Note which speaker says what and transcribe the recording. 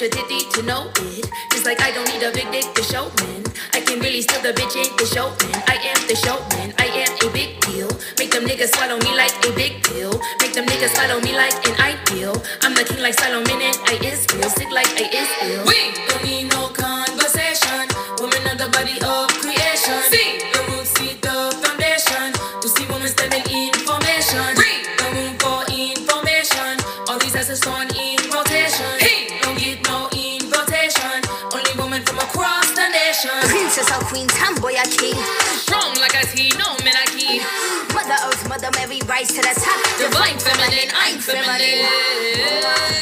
Speaker 1: a ditty to know it. Just like I don't need a big dick to show men. I can really steal the bitch in the showman. I am the showman, I am a big deal. Make them niggas swallow me like a big pill. Make them niggas follow me like an ideal. I'm the king like Solomon and I is real. Sick like I is ill.
Speaker 2: We don't need no conversation. Women are the body of creation. See the roots, see the foundation. To see women standing in formation. Read the room for information. All these asses on in rotation. He don't get no invitation. Only women from across the nation.
Speaker 3: Princess or queen, tomboy or king.
Speaker 2: Strong like a tea, no monarchy.
Speaker 3: Mother Earth, Mother Mary, rise to the top.
Speaker 2: Divine feminine, I'm feminine.